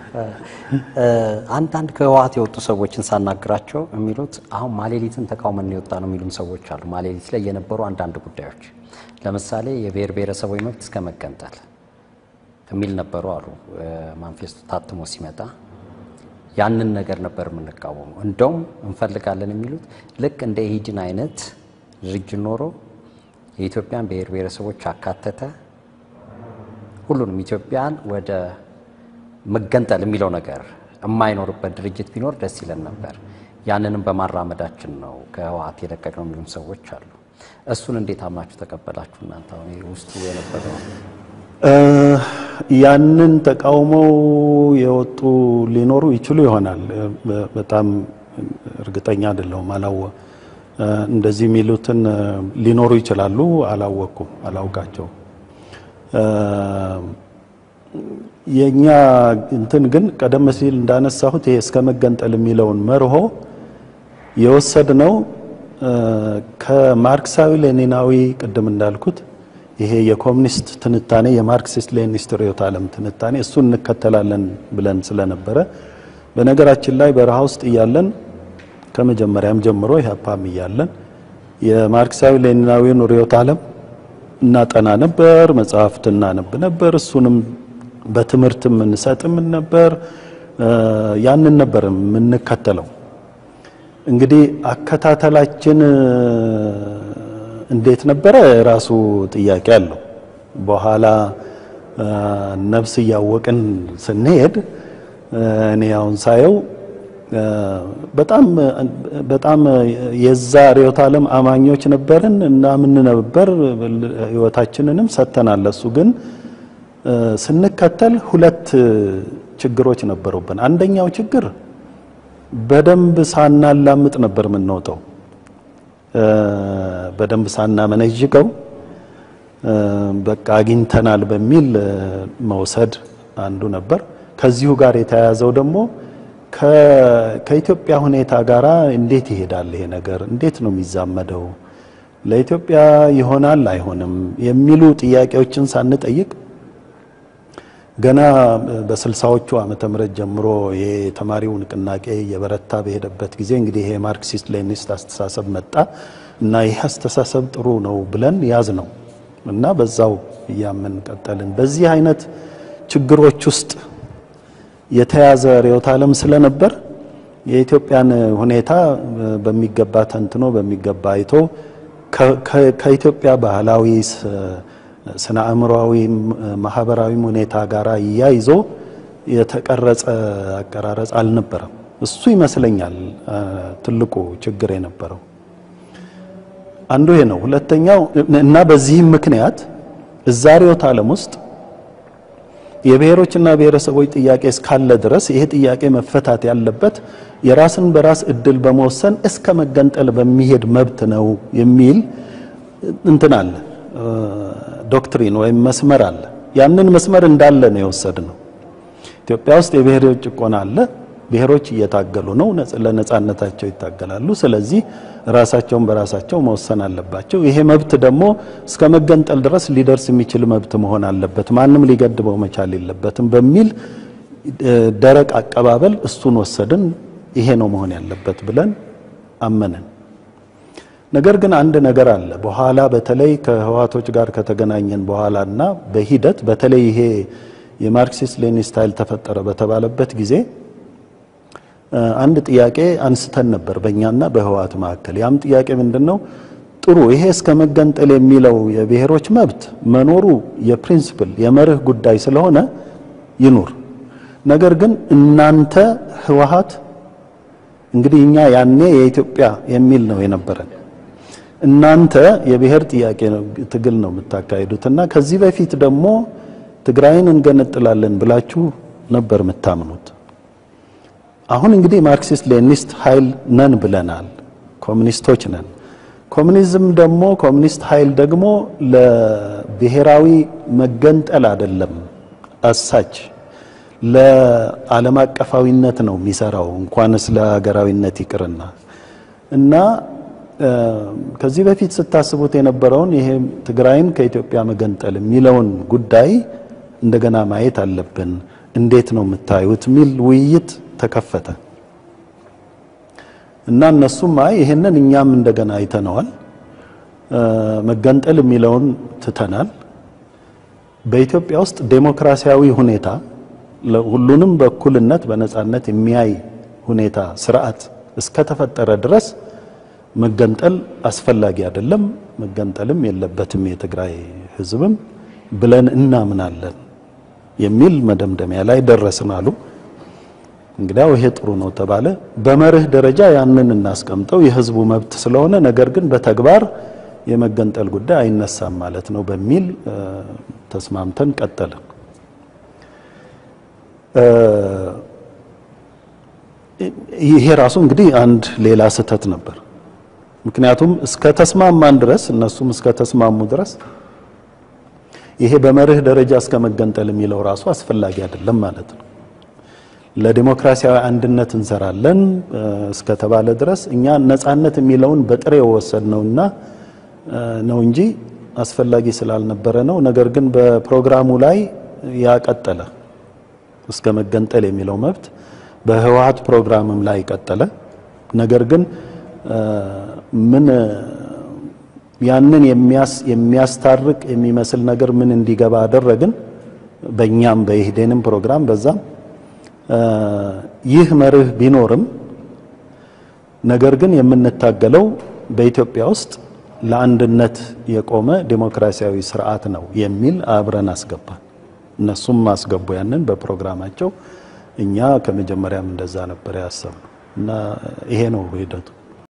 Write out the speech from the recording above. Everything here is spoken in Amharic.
አንዳንድ ከህወሓት የወጡ ሰዎችን ሳናግራቸው የሚሉት አሁን ማሌሊትን ተቃውመን የወጣ ነው የሚሉን ሰዎች አሉ። ማሌሊት ላይ የነበሩ አንዳንድ ጉዳዮች ለምሳሌ የብሔር ብሔረሰቦች መብት እስከ መገንጠል የሚል ነበሩ አሉ። ማንፌስቶ ታትሞ ሲመጣ ያንን ነገር ነበር የምንቃወመው። እንደውም እንፈልጋለን የሚሉት ልክ እንደ ኢህዲን አይነት ድርጅት ኖሮ የኢትዮጵያን ብሔር ብሔረሰቦች አካተተ ሁሉንም ኢትዮጵያን ወደ መገንጠል የሚለው ነገር የማይኖርበት ድርጅት ቢኖር ደስ ይለን ነበር። ያንንም በማራመዳችን ነው ከህወሓት የለቀቅነው የሚሉን ሰዎች አሉ። እሱን እንዴት አምናችሁ ተቀበላችሁ እናንተ? አሁን ውስጡ የነበረው ያንን ተቃውመው የወጡ ሊኖሩ ይችሉ ይሆናል። በጣም እርግጠኛ አይደለሁም። እንደዚህ የሚሉትን ሊኖሩ ይችላሉ። አላውቃቸው። የኛ እንትን ግን ቀደም ሲል እንዳነሳሁት ይሄ እስከ መገንጠል የሚለውን መርሆ የወሰድነው ከማርክሳዊ ሌኒናዊ ቅድም እንዳልኩት ይሄ የኮሙኒስት ትንታኔ የማርክሲስት ሌኒኒስት ርዕዮተ ዓለም ትንታኔ እሱን እንከተላለን ብለን ስለነበረ በነገራችን ላይ በረሃ ውስጥ እያለን ከመጀመሪያም ጀምሮ ኢህአፓም እያለን የማርክሳዊ ሌኒናዊውን ርዕዮተ ዓለም እናጠና ነበር። መጽሐፍት እናነብ ነበር። እሱንም በትምህርትም እንሰጥም ነበር። ያንን ነበር የምንከተለው። እንግዲህ አከታተላችን እንዴት ነበረ ራሱ ጥያቄ አለው። በኋላ ነፍስ ያወቅን ስንሄድ እኔ አሁን ሳየው በጣም የዛ ርዕዮተ ዓለም አማኞች ነበርን እና ምን ነበር ህይወታችንንም ሰተናል። እሱ ግን ስንከተል ሁለት ችግሮች ነበሩብን። አንደኛው ችግር በደንብ ሳናላምጥ ነበር የምንወጣው። በደንብ ሳናመነጅቀው በቃ አግኝተናል በሚል መውሰድ አንዱ ነበር። ከዚሁ ጋር የተያያዘው ደግሞ ከኢትዮጵያ ሁኔታ ጋራ እንዴት ይሄዳል ይሄ ነገር? እንዴት ነው የሚዛመደው? ለኢትዮጵያ ይሆናል አይሆንም የሚሉ ጥያቄዎችን ሳንጠይቅ ገና በ60ዎቹ ዓመተ ምህረት ጀምሮ የተማሪው ንቅናቄ የበረታ በሄደበት ጊዜ እንግዲህ ይሄ ማርክሲስት ሌኒኒስት አስተሳሰብ መጣ እና ይሄ አስተሳሰብ ጥሩ ነው ብለን ያዝ ነው እና በዛው ያመን ቀጠልን። በዚህ አይነት ችግሮች ውስጥ የተያዘ ርዕዮተ ዓለም ስለነበር የኢትዮጵያን ሁኔታ በሚገባ ተንትኖ በሚገባ አይቶ ከኢትዮጵያ ባህላዊ ስነ አእምሮአዊ ማህበራዊ ሁኔታ ጋራ ያይዞ የተቀረጸ አቀራረጽ አልነበረም። እሱ ይመስለኛል ትልቁ ችግር የነበረው አንዱ ይሄ ነው። ሁለተኛው እና በዚህ ምክንያት እዛ ርዕዮተ ዓለም ውስጥ የብሔሮችና ብሔረሰቦች ጥያቄ እስካለ ድረስ ይሄ ጥያቄ መፈታት ያለበት የራስን በራስ እድል በመወሰን እስከ መገንጠል በሚሄድ መብት ነው የሚል እንትን አለ፣ ዶክትሪን ወይም መስመር አለ። ያንን መስመር እንዳለ ነው የወሰድነው። ኢትዮጵያ ውስጥ የብሔሮች ጭቆና አለ። ብሔሮች እየታገሉ ነው፣ ለነጻነታቸው ይታገላሉ። ስለዚህ ራሳቸውን በራሳቸው መወሰን አለባቸው። ይሄ መብት ደግሞ እስከ መገንጠል ድረስ ሊደርስ የሚችል መብት መሆን አለበት፣ ማንም ሊገድበው መቻል የለበትም በሚል ደረቅ አቀባበል እሱን ወሰድን። ይሄ ነው መሆን ያለበት ብለን አመነን። ነገር ግን አንድ ነገር አለ። በኋላ በተለይ ከህወሓቶች ጋር ከተገናኘን በኋላና በሂደት በተለይ ይሄ የማርክሲስት ሌኒን ስታይል ተፈጠረ በተባለበት ጊዜ አንድ ጥያቄ አንስተን ነበር በእኛና በህወሓት መካከል። ያም ጥያቄ ምንድነው? ጥሩ ይሄ እስከ መገንጠል የሚለው የብሔሮች መብት መኖሩ የፕሪንሲፕል የመርህ ጉዳይ ስለሆነ ይኑር። ነገር ግን እናንተ ህወሓት እንግዲህ እኛ ያኔ የኢትዮጵያ የሚል ነው የነበረን። እናንተ የብሔር ጥያቄ ነው ትግል ነው የምታካሂዱትና ከዚህ በፊት ደግሞ ትግራይን እንገነጥላለን ብላችሁ ነበር የምታምኑት። አሁን እንግዲህ ማርክሲስት ሌኒኒስት ኃይል ነን ብለናል፣ ኮሙኒስቶች ነን። ኮሙኒዝም ደግሞ ኮሙኒስት ኃይል ደግሞ ለብሔራዊ መገንጠል አይደለም አሳች ለዓለም አቀፋዊነት ነው የሚሰራው እንኳንስ ለሀገራዊነት ይቅርና እና ከዚህ በፊት ስታስቡት የነበረውን ይሄ ትግራይን ከኢትዮጵያ መገንጠል የሚለውን ጉዳይ እንደገና ማየት አለብን። እንዴት ነው የምታዩት ሚል ውይይት ተከፈተ እና እነሱም ይሄንን እኛም እንደገና አይተነዋል መገንጠል የሚለውን ትተናል በኢትዮጵያ ውስጥ ዴሞክራሲያዊ ሁኔታ ሁሉንም በእኩልነት በነጻነት የሚያይ ሁኔታ ስርዓት እስከ ተፈጠረ ድረስ መገንጠል አስፈላጊ አይደለም መገንጠልም የለበትም የትግራይ ህዝብም ብለን እናምናለን የሚል መደምደሚያ ላይ ደረስን አሉ እንግዲያው ይሄ ጥሩ ነው ተባለ በመርህ ደረጃ ያንን እናስቀምጠው የህዝቡ መብት ስለሆነ ነገር ግን በተግባር የመገንጠል ጉዳይ አይነሳም ማለት ነው በሚል ተስማምተን ቀጠልን ይሄ ራሱ እንግዲህ አንድ ሌላ ስህተት ነበር ምክንያቱም እስከ ተስማማን ድረስ እነሱም እስከ ተስማሙ ድረስ ይሄ በመርህ ደረጃ እስከ መገንጠል የሚለው ራሱ አስፈላጊ አይደለም ማለት ነው ለዲሞክራሲያዊ አንድነት እንሰራለን እስከ ተባለ ድረስ እኛ ነጻነት የሚለውን በጥሬው ወሰድነውና ነው እንጂ አስፈላጊ ስላልነበረ ነው ነገር ግን በፕሮግራሙ ላይ ያቀጠለ እስከ መገንጠል የሚለው መብት በህወሓት ፕሮግራምም ላይ ቀጠለ ነገር ግን ምን ያንን የሚያስታርቅ የሚመስል ነገር ምን እንዲገባ አደረግን በእኛም በኢህዴንም ፕሮግራም በዛም ይህ መርህ ቢኖርም ነገር ግን የምንታገለው በኢትዮጵያ ውስጥ ለአንድነት የቆመ ዲሞክራሲያዊ ስርዓት ነው የሚል አብረን አስገባን እነሱም ማስገቡ ያንን በፕሮግራማቸው እኛ ከመጀመሪያም እንደዛ ነበር ያሰብነው እና ይሄ ነው ሂደቱ